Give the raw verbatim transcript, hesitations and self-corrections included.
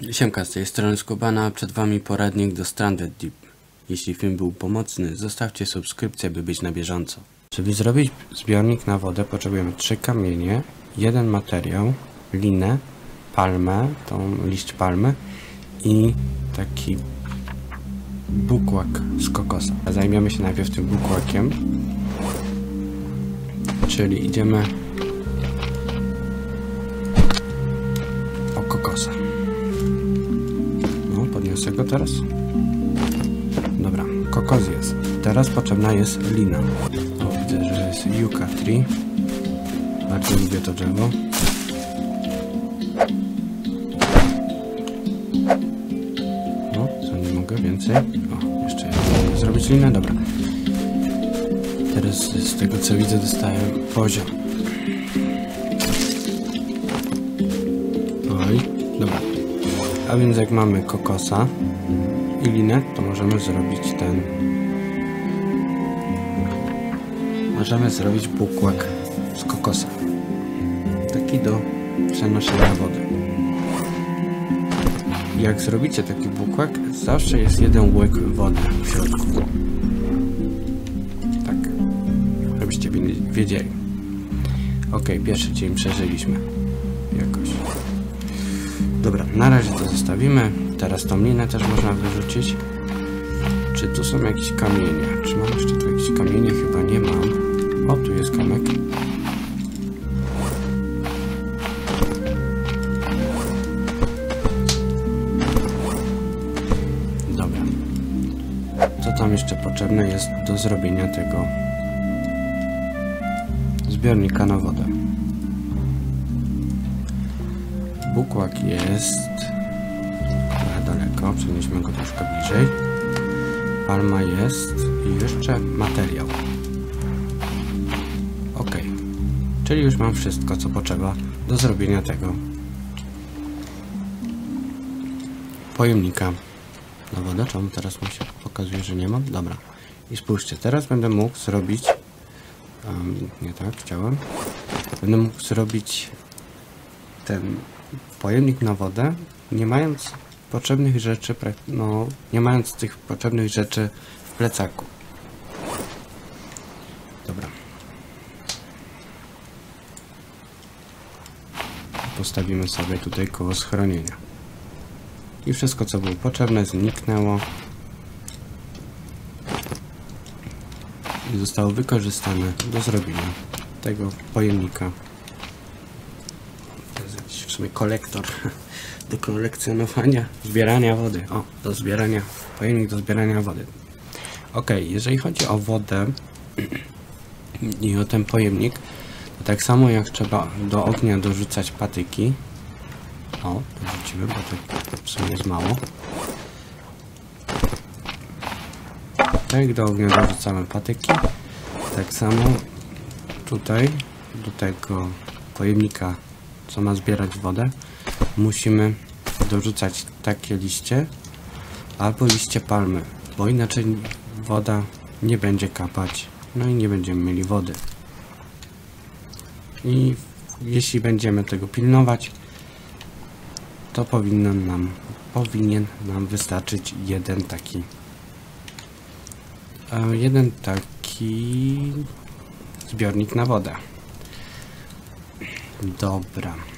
Siemka, z tej strony Skubana, przed wami poradnik do Stranded Deep. Jeśli film był pomocny, zostawcie subskrypcję, by być na bieżąco. Żeby zrobić zbiornik na wodę, potrzebujemy trzy kamienie, jeden materiał, linę, palmę, tą liść palmy i taki bukłak z kokosa. Zajmiemy się najpierw tym bukłakiem, czyli idziemy o kokosa. No, podniosę go teraz. Dobra, kokos jest. Teraz potrzebna jest lina. O, widzę, że jest yucca tree. Bardzo lubię to drzewo. No, co nie mogę więcej. O, jeszcze mogę zrobić linę. Dobra. Teraz z tego co widzę dostaję poziom. Oj, dobra. A więc jak mamy kokosa i linę, to możemy zrobić ten... Możemy zrobić bukłak z kokosa. Taki do przenoszenia wody. Jak zrobicie taki bukłak, zawsze jest jeden łyk wody w środku. Tak. Żebyście wiedzieli. Ok, pierwszy dzień przeżyliśmy. Jakoś. Dobra, na razie to zostawimy. Teraz tą linę też można wyrzucić. Czy tu są jakieś kamienie? Czy mam jeszcze tu jakieś kamienie? Chyba nie mam. O, tu jest kamek. Dobra. Co tam jeszcze potrzebne jest do zrobienia tego zbiornika na wodę? Bukłak jest trochę daleko, przenieśmy go troszkę bliżej. Palma jest i jeszcze materiał. Ok, czyli już mam wszystko, co potrzeba do zrobienia tego pojemnika na wodę. Czemu teraz mi się pokazuje, że nie mam? Dobra. I spójrzcie, teraz będę mógł zrobić um, nie tak, chciałem będę mógł zrobić ten pojemnik na wodę, nie mając potrzebnych rzeczy, no, nie mając tych potrzebnych rzeczy w plecaku. Dobra. Postawimy sobie tutaj koło schronienia. I wszystko, co było potrzebne, zniknęło. I zostało wykorzystane do zrobienia tego pojemnika. W sumie kolektor do kolekcjonowania, zbierania wody. O, do zbierania, pojemnik do zbierania wody. Ok, jeżeli chodzi o wodę i o ten pojemnik, to tak samo jak trzeba do ognia dorzucać patyki. O, dorzucimy, bo to w sumie jest mało. Tak jak do ognia dorzucamy patyki, tak samo tutaj do tego pojemnika, co ma zbierać wodę, musimy dorzucać takie liście albo liście palmy, bo inaczej woda nie będzie kapać, no i nie będziemy mieli wody. I jeśli będziemy tego pilnować, to powinien nam, powinien nam wystarczyć jeden taki jeden taki zbiornik na wodę. Dobra.